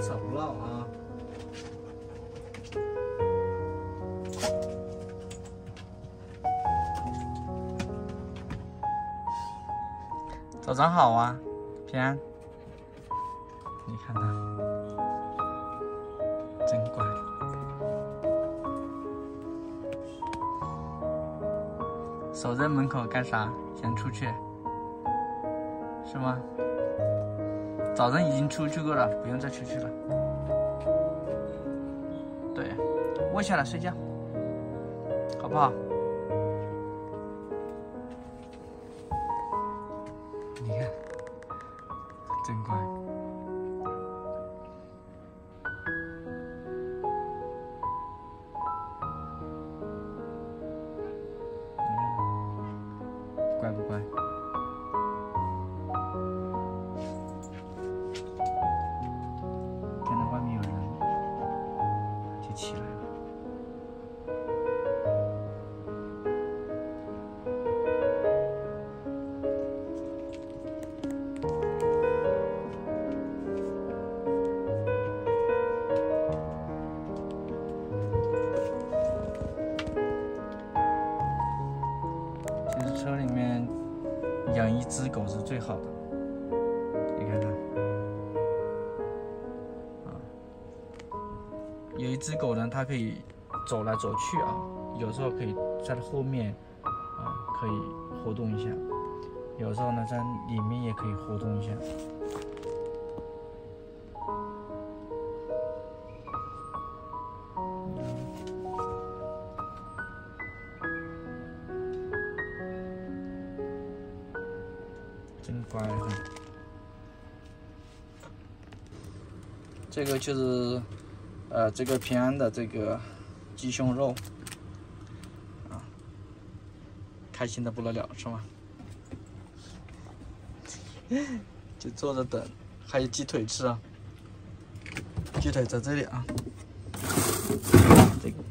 手了啊！早上好啊，平安，你看他真乖。守在门口干啥？想出去，是吗？早上已经出去过了，不用再出去了。对，窝下来睡觉，好不好？你看，真乖。乖不乖？看到外面有人，就起来了。其实车里面养一只狗是最好的，你看看，有一只狗呢，它可以走来走去啊，有时候可以在它后面可以活动一下，有时候呢在里面也可以活动一下。真乖哈！这个就是这个平安的这个鸡胸肉啊，开心的不得了是吗？就坐着等，还有鸡腿吃啊，鸡腿在这里啊，这个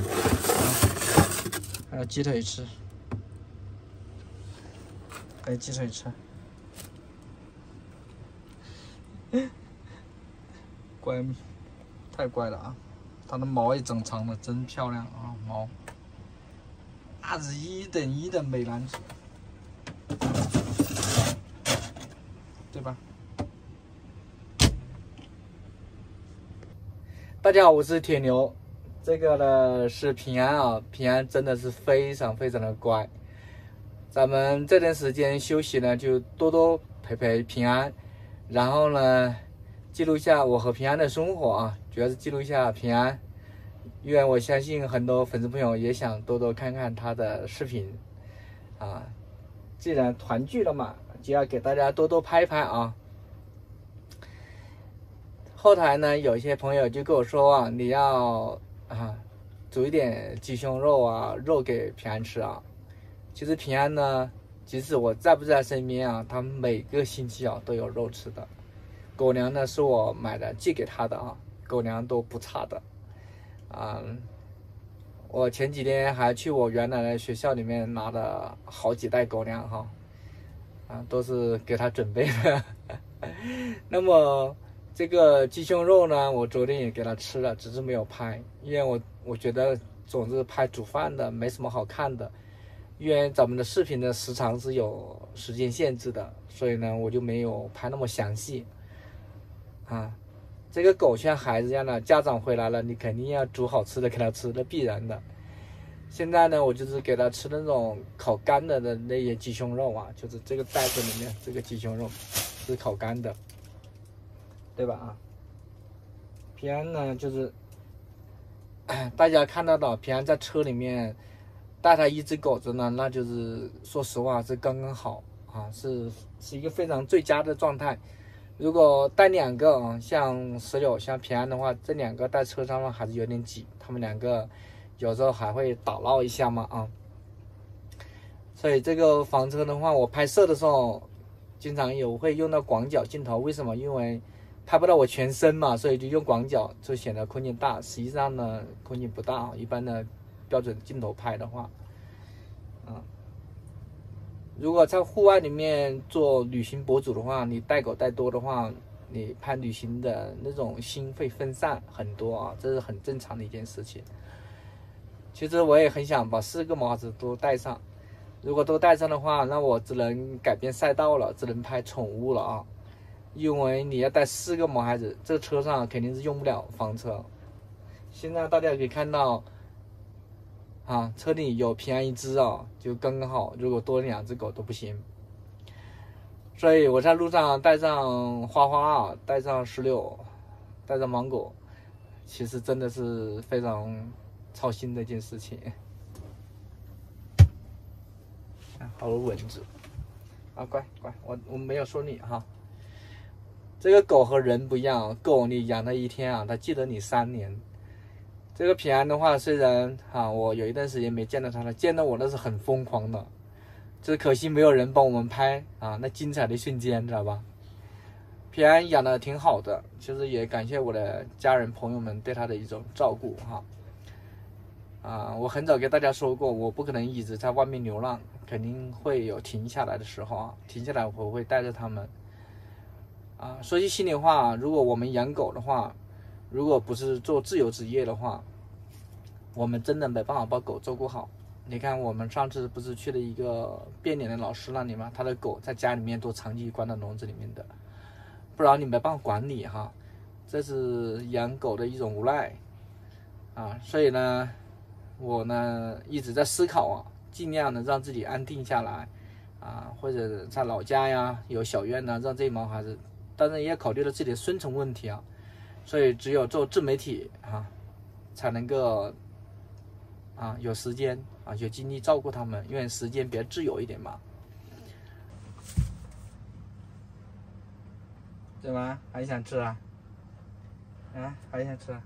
还有鸡腿吃，还有鸡腿吃。乖，太乖了啊！它的毛也整长了，真漂亮啊！毛，那是1等1的美男子，对吧？大家好，我是铁牛，这个呢是平安啊，平安真的是非常非常的乖。咱们这段时间休息呢，就多多陪陪平安，然后呢，记录一下我和平安的生活啊，主要是记录一下平安，因为我相信很多粉丝朋友也想多多看看他的视频啊。既然团聚了嘛，就要给大家多多拍一拍啊。后台呢，有些朋友就跟我说啊，你要煮一点鸡胸肉啊，肉给平安吃啊。其实平安呢，即使我在不在身边啊，他每个星期啊都有肉吃的。狗粮呢是我买的寄给他的啊，狗粮都不差的。我前几天还去我原来的学校里面拿了好几袋狗粮哈，都是给他准备的。那么这个鸡胸肉呢，我昨天也给他吃了，只是没有拍，因为我觉得总是拍煮饭的没什么好看的，因为咱们的视频的时长是有时间限制的，所以呢我就没有拍那么详细。这个狗像孩子一样的，家长回来了，你肯定要煮好吃的给他吃，那必然的。现在呢，我就是给他吃那种烤干的那些鸡胸肉啊，就是这个袋子里面这个鸡胸肉是烤干的，对吧？平安呢，就是大家看到的，平安在车里面带他一只狗子呢，那就是说实话是刚刚好啊，是一个非常最佳的状态。如果带2个像石榴像平安的话，这2个在车上呢还是有点挤，他们2个有时候还会打闹一下嘛啊。所以这个房车的话，我拍摄的时候经常会用到广角镜头，为什么？因为拍不到我全身嘛，所以就用广角，就显得空间大。实际上呢，空间不大，一般的标准镜头拍的话，如果在户外里面做旅行博主的话，你带狗带多的话， 你拍旅行的那种心会分散很多啊，这是很正常的一件事情。其实我也很想把4个毛孩子都带上，如果都带上的话，那我只能改变赛道了，只能拍宠物了啊。因为你要带4个毛孩子，这车上肯定是用不了房车。现在大家可以看到啊，车里有平安1只啊，就刚刚好，如果多2只狗都不行。所以我在路上带上花花啊，带上16，带上芒果，其实真的是非常操心的一件事情。好多蚊子啊，乖乖，我没有说你哈。这个狗和人不一样，狗你养它1天啊，它记得你3年。这个平安的话，虽然啊，我有一段时间没见到它了，见到我那是很疯狂的。就是可惜没有人帮我们拍啊，那精彩的瞬间，知道吧？平安养的挺好的，其实也感谢我的家人朋友们对他的一种照顾哈。我很早给大家说过，我不可能一直在外面流浪，肯定会有停下来的时候啊。停下来我会带着他们。说句心里话，如果我们养狗的话，如果不是做自由职业的话，我们真的没办法把狗照顾好。你看我们上次不是去了一个变脸的老师那里吗？他的狗在家里面都长期关到笼子里面的，不然你没办法管理哈。这是养狗的一种无奈啊。所以呢，我呢一直在思考啊，尽量的让自己安定下来啊，或者在老家呀有小院呢，让这些毛孩子，当然也要考虑到自己的生存问题啊。所以只有做自媒体啊，才能够有时间啊，有精力照顾他们，因为时间比较自由一点嘛，对吧？还想吃啊？还想吃啊？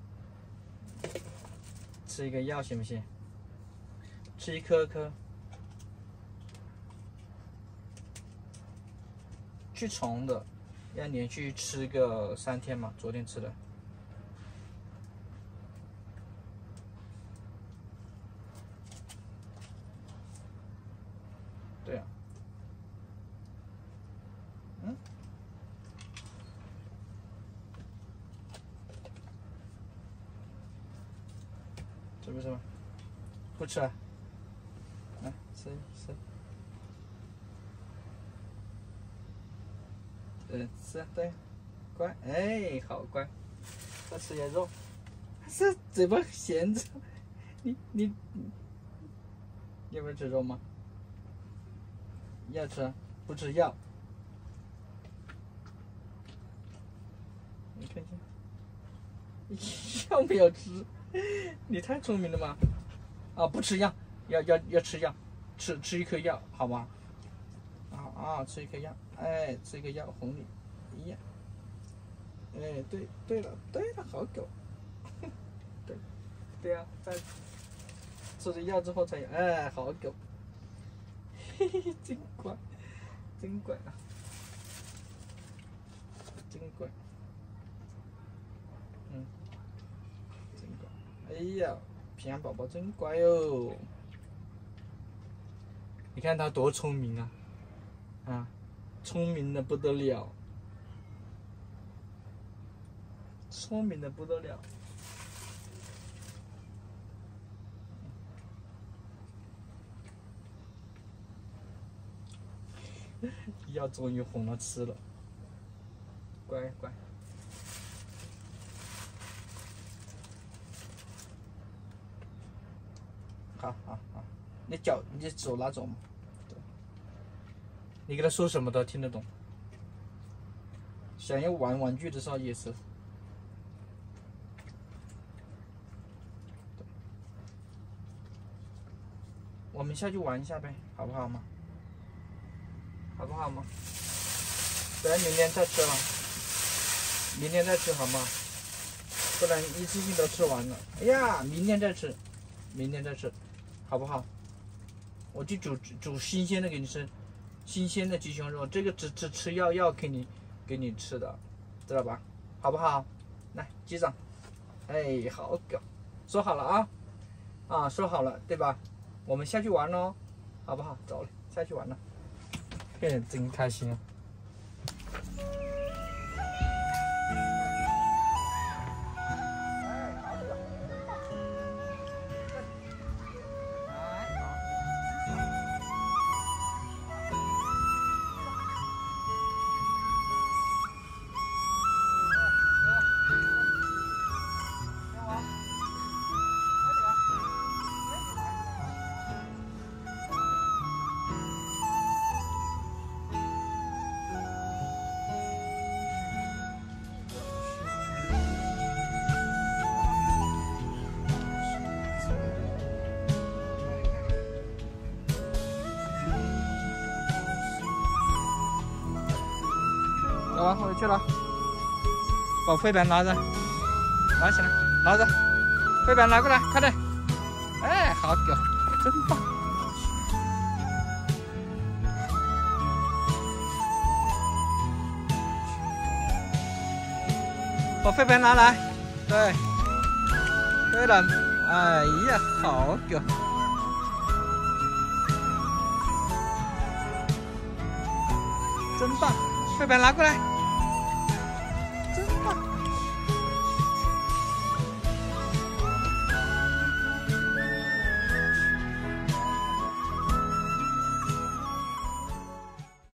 吃一个药行不行？吃一颗，驱虫的，要连续吃个3天嘛，昨天吃的。对啊，这不是吗？不吃啊？来吃。吃啊，对，乖，哎，好乖，再吃点肉，这嘴巴闲着，你要不要吃肉吗？要吃，不吃药。你看看，要不要吃？你太聪明了嘛！不吃药，要吃药，吃一颗药，好吗？吃一颗药，哎，吃一颗药哄你，一样。哎，对了，好狗。对啊，在吃了药之后才有，哎，好狗。嘿嘿，真乖啊，真乖。真乖。哎呀，平安宝宝真乖哦！你看他多聪明啊！聪明的不得了，聪明的不得了。药终于哄了吃了，乖。好，你手拿走嘛。你给他说什么都听得懂。想要玩玩具的时候也是。我们下去玩一下呗，好不好嘛？不然明天再吃了，明天再吃好吗？不然一次性都吃完了。哎呀，明天再吃，好不好？我就煮新鲜的给你吃，新鲜的鸡胸肉，这个只吃药给你吃的，知道吧？好不好？来，击掌。哎，好狗，说好了啊，说好了对吧？我们下去玩喽，好不好？走了，下去玩了。真开心啊！ 走，回去了。把飞盘拿着，拿起来，拿着，飞盘拿过来，快点！哎，好狗，真棒！把飞盘拿来，对，对了，哎呀，好狗！真棒，飞盘拿过来，真棒。